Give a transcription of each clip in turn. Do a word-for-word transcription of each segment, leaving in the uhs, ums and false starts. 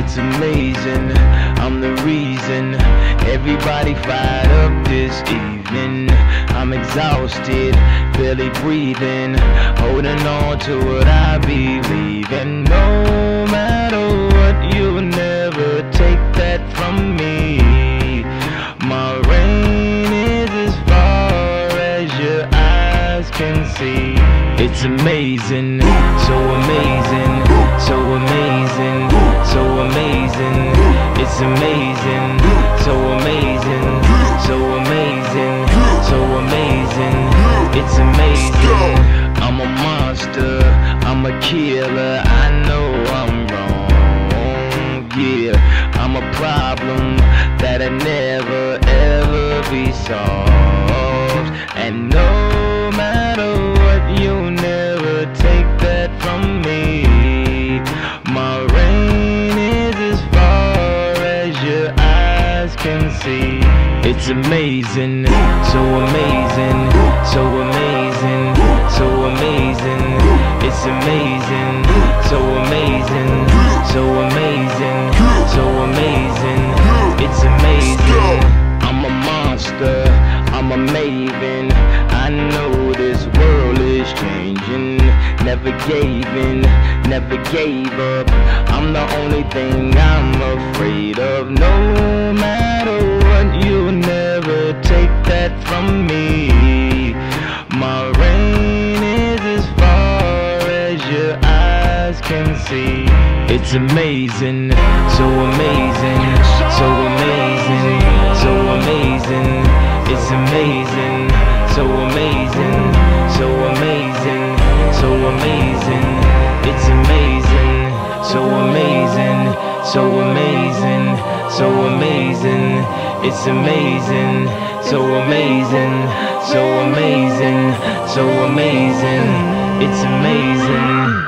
It's amazing, I'm the reason everybody fired up this evening. I'm exhausted, barely breathing, holding on to what I believe in. No matter what, you'll never take that from me. My reign is as far as your eyes can see. It's amazing, so amazing, so amazing, so amazing. It's amazing, so amazing, so amazing, so amazing. It's amazing. I'm a monster, I'm a killer. I know I'm wrong, yeah. I'm a problem that'll never ever be solved. And no matter what, you'll never take that from me. My reign is as far as your eyes can see. It's amazing, so amazing, so amazing, so amazing. It's amazing, so amazing, so amazing, so amazing. It's amazing. I'm a monster, I'm a maven. I know this world is changing. Never gave in, never gave up. I'm the only thing I'm afraid of. No matter what, you'll never take that from me. My reign is as far as your eyes can see. It's amazing, so amazing, so amazing, so amazing. It's amazing, so amazing, so amazing, so amazing. It's amazing, so amazing, so amazing, so amazing. It's amazing, so amazing, so amazing, so amazing. It's amazing.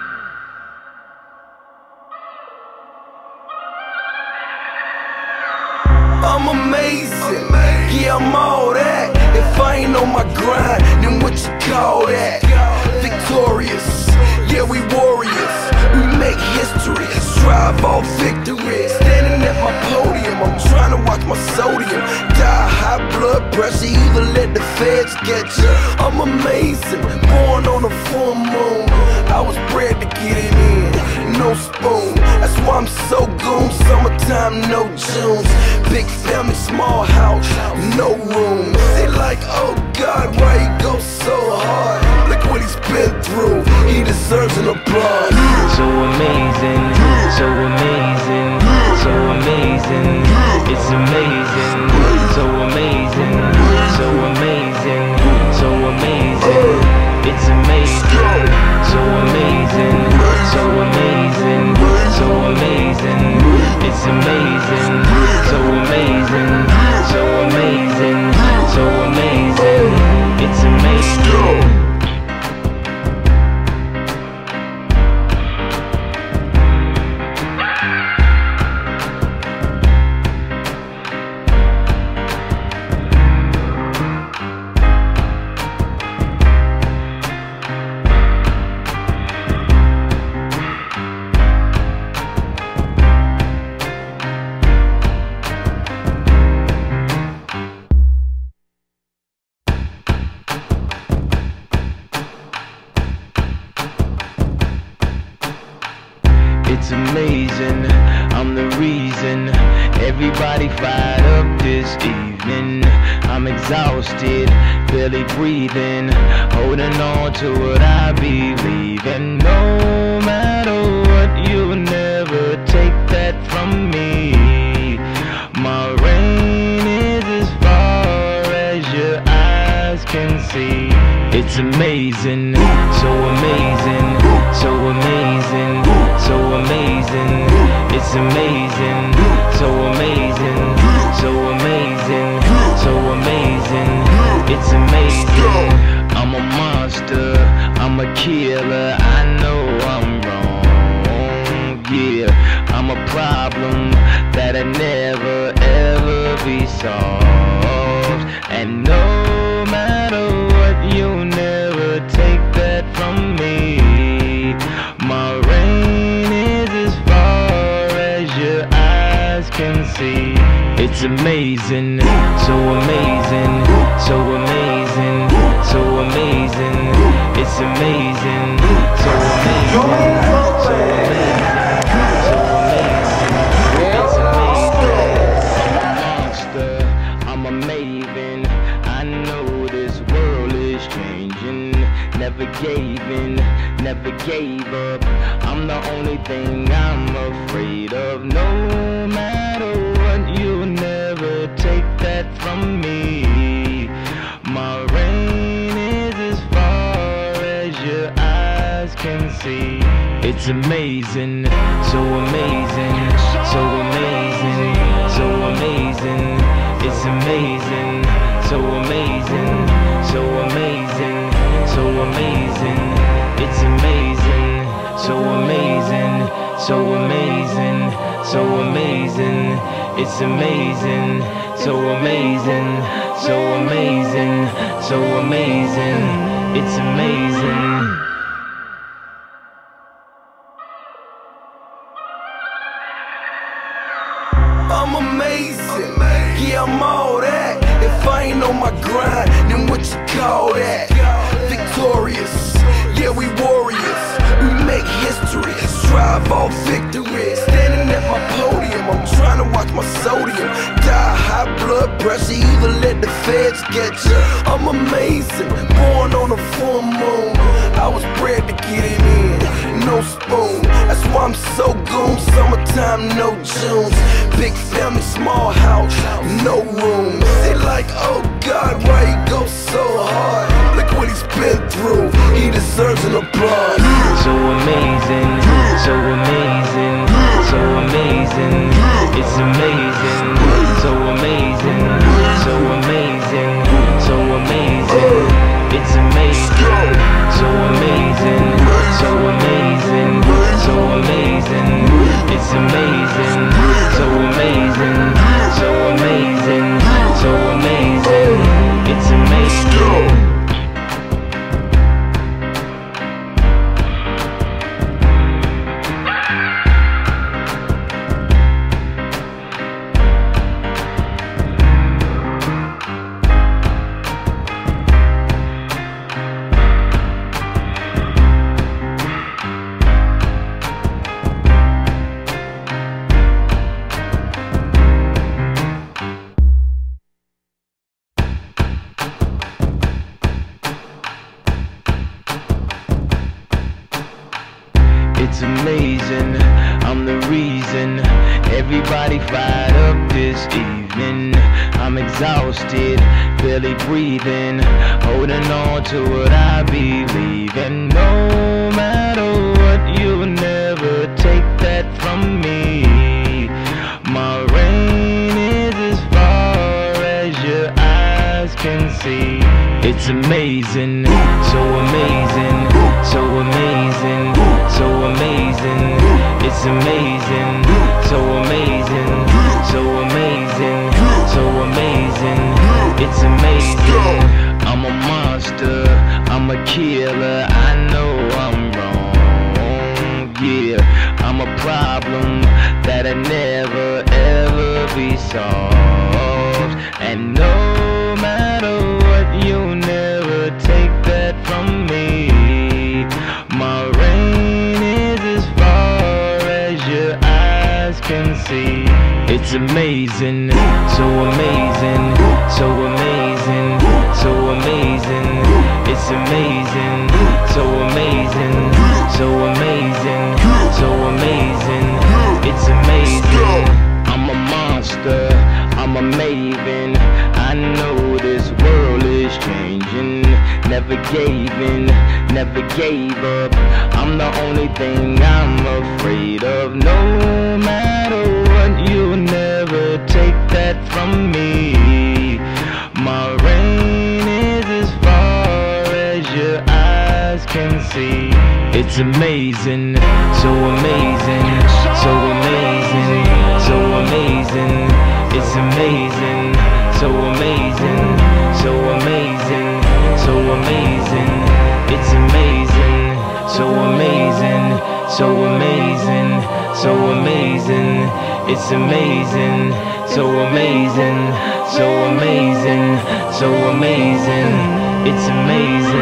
I'm amazing, yeah, I'm all that. If I ain't on my grind, then what you call that? Victorious, yeah, we warriors. We make history, strive all victory. Standing at my podium, I'm trying to watch my sodium. Die high blood pressure, either let the feds get you. I'm amazing, born on a full moon. I was bred to get it in, no spoon. That's why I'm so goon, summertime, no Junes. Big family, small house, no room. They like, oh God, why he go so hard? Look what he's been through, he deserves an applause. So amazing, so amazing, so amazing. It's amazing, so amazing, so amazing, so amazing. It's amazing, so amazing, so amazing, so amazing. It's amazing, so amazing, so amazing, so amazing. It's amazing. It's amazing, I'm the reason everybody fired up this evening. I'm exhausted, barely breathing, holding on to what I believe in. No matter what, you'll never take that from me. My reign is as far as your eyes can see. It's amazing, so amazing, so amazing, so amazing. It's amazing, so amazing, so amazing, so amazing. It's amazing. I'm a monster, I'm a killer. I know I'm wrong, yeah. I'm a problem that'll never ever be solved. And no matter what, you'll never take that from me. My reign is as far as see. It's amazing, so amazing, so amazing, so amazing. It's amazing, so amazing, so amazing, so amazing. It's amazing. I'm a monster, I'm a maven. I know this world is changing. Never gave in, never gave up. I'm the only thing I'm afraid of. No matter what, you'll never take that from me. My reign is as far as your eyes can see. It's amazing, so amazing, so amazing, so amazing. It's amazing, so amazing, so amazing, so amazing. It's amazing, so amazing, so amazing, so amazing. It's amazing, so amazing, so amazing, so amazing. It's amazing. I'm amazing, yeah, I'm all that. If I ain't on my grind, then what you call that? Victorious, yeah, we warriors. We make history, strive all victory. Standing at my podium, I'm trying to watch my sodium. Die high blood pressure, either let the feds get you. I'm amazing, born on a full moon. I was bred to get it in, no spoon. That's why I'm so goon, summertime, no Junes. Big family, small house, no room. They like, oh God, why he go so hard? Look what he's been through, he deserves an applause. So amazing, so amazing, so amazing. It's amazing, so amazing, so amazing, so amazing. It's amazing, so amazing, so amazing, so amazing. It's amazing, so amazing, so amazing, so amazing. It's amazing. It's amazing, I'm the reason everybody fired up this evening. I'm exhausted, barely breathing, holding on to what I believe in. No matter what, you'll never take that from me. My reign is as far as your eyes can see. It's amazing, so amazing, so amazing, so amazing. It's amazing, so amazing, so amazing, so amazing. It's amazing. I'm a monster, I'm a killer. I know I'm wrong, yeah. I'm a problem that'll never ever be solved. And no matter what, you'll never take that from me. My reign is as far as your eyes can see. It's amazing, so amazing, so amazing, so amazing. It's amazing, so amazing, so amazing, so amazing. It's amazing. I'm a monster, I'm a maven. I know this world is changing. Never gave in, never gave up. I'm the only thing I'm afraid of. No matter what, you'll never take that from me. My reign is as far as your eyes can see. It's amazing, so amazing, so amazing, so amazing. It's amazing, so amazing, so amazing, so amazing. It's amazing, so amazing, so amazing, so amazing. It's amazing, so amazing, so amazing, so amazing. It's amazing.